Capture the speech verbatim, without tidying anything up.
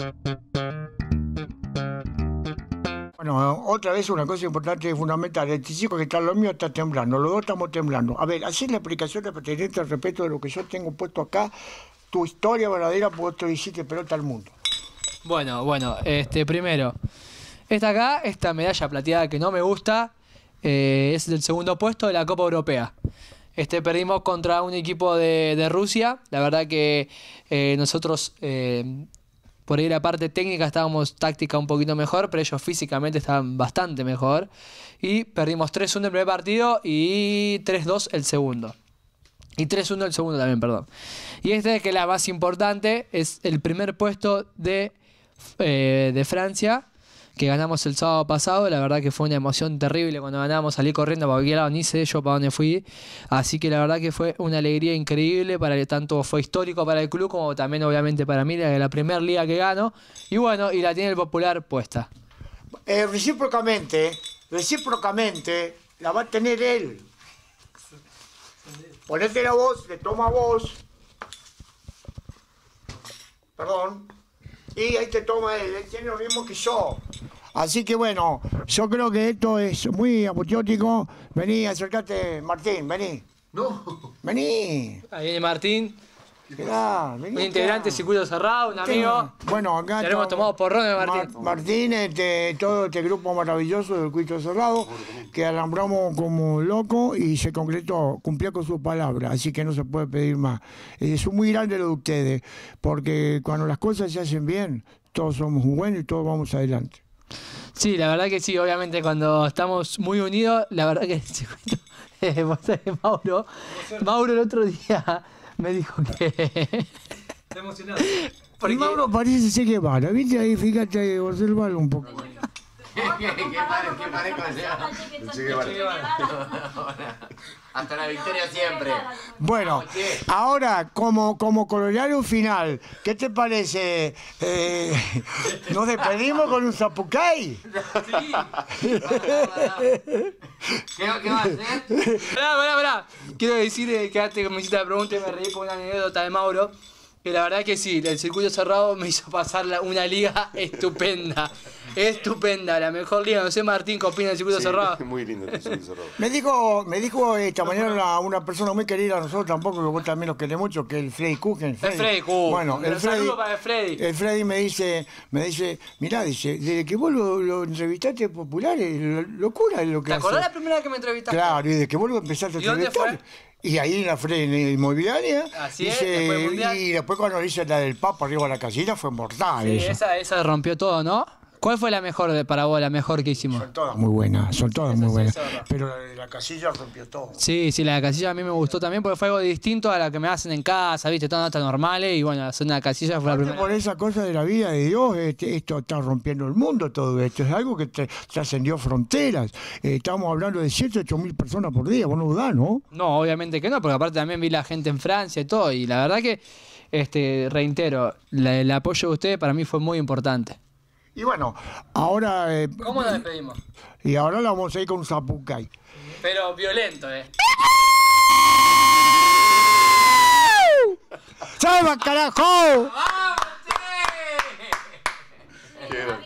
Bueno, otra vez una cosa importante y fundamental. El chico que está lo mío está temblando, los dos estamos temblando. A ver, así la explicación de pertinente al respecto de lo que yo tengo puesto acá, tu historia verdadera, porque tú hiciste pelota al mundo. Bueno, bueno, este, primero, esta acá, esta medalla plateada que no me gusta, eh, es del segundo puesto de la Copa Europea. Este, perdimos contra un equipo de, de Rusia. La verdad que eh, nosotros, eh, por ahí la parte técnica estábamos táctica un poquito mejor, pero ellos físicamente estaban bastante mejor. Y perdimos tres uno el primer partido y tres dos el segundo. Y tres uno el segundo también, perdón. Y esta es que la más importante, es el primer puesto de, eh, de Francia, que ganamos el sábado pasado. La verdad que fue una emoción terrible cuando ganamos, salí corriendo para cualquier lado, ni sé yo para dónde fui. Así que la verdad que fue una alegría increíble, para que tanto fue histórico para el club como también obviamente para mí, la, la primera liga que gano. Y bueno, y la tiene el Popular puesta. Eh, recíprocamente, recíprocamente, la va a tener él. Ponete la voz, le toma voz. Perdón. Y ahí te toma él, él tiene lo mismo que yo. Así que bueno, yo creo que esto es muy apoteótico. Vení, acercate, Martín, vení. No. Vení. Ahí viene Martín. Quedá, vení, Un integrante de circuito cerrado, un amigo. Bueno, acá ya hemos tomado porrón de Martín. Mar Martín, este, todo este grupo maravilloso del Circuito Cerrado, que alambramos como loco y se concretó, cumplió con su palabra, así que no se puede pedir más. Es muy grande lo de ustedes, porque cuando las cosas se hacen bien, todos somos buenos y todos vamos adelante. Sí, la verdad que sí, obviamente cuando estamos muy unidos, la verdad que el circuito, eh, vos sabés, Mauro, Mauro el otro día me dijo que... Está emocionado. Porque Mauro parece ser que vale, ¿viste? Ahí, fíjate, observalo un poco. ¿Qué pare con el Che Guevara? Hasta la victoria siempre. Bueno, ahora, como, como corolario final, ¿qué te parece? Eh, ¿Nos despedimos con un zapucay? Sí. ¿Qué, ¿Qué va a hacer? Pará, pará, pará. Quiero decir eh, que antes que me hiciste la pregunta y me reí por una anécdota de Mauro, que la verdad que sí, el circuito cerrado me hizo pasar la, una liga estupenda. Estupenda, la mejor liga. No sé, Martín, ¿qué opina del circuito Sí, cerrado? muy lindo el circuito cerrado. Me dijo, me dijo esta mañana una, una persona muy querida a nosotros tampoco, que vos también los querés mucho, que es el Freddy Kuchen. El Freddy Kuchen. Bueno, el Freddy, saludo para el Freddy. el Freddy me dice, me dice, mirá, dice, desde que vos lo, lo entrevistaste Popular, es lo- locura es lo que ¿Te acordás hace. la primera vez que me entrevistaste? Claro, y desde que vos lo empezaste a ¿Y dónde entrevistar. Y ahí en la Freddy en la inmobiliaria. Así es, dice, después del Mundial. y después cuando hice la del Papa arriba de la casilla fue mortal. Sí, eso. esa, esa rompió todo, ¿no? ¿Cuál fue la mejor de para vos, la mejor que hicimos? Son todas muy buenas, son todas muy sí, buenas. eso es verdad. Pero la de la casilla rompió todo. Sí, sí, la de casilla a mí me gustó también porque fue algo distinto a la que me hacen en casa, viste, todas notas normales y bueno, hacer una casilla fue la Aparte, primera. por esa cosa de la vida de Dios, este, esto está rompiendo el mundo todo esto. Es algo que te- trascendió fronteras. Eh, estamos hablando de siete, ocho mil personas por día, vos no dudás, ¿no? No, obviamente que no, porque aparte también vi la gente en Francia y todo, y la verdad que, este, reitero, la- el apoyo de ustedes para mí fue muy importante. Y bueno, ahora... eh, ¿Cómo nos despedimos? y ahora la vamos a ir con un zapucay. Pero violento, eh. ¡Salva, carajo! ¡Vamos, che! Qué grande.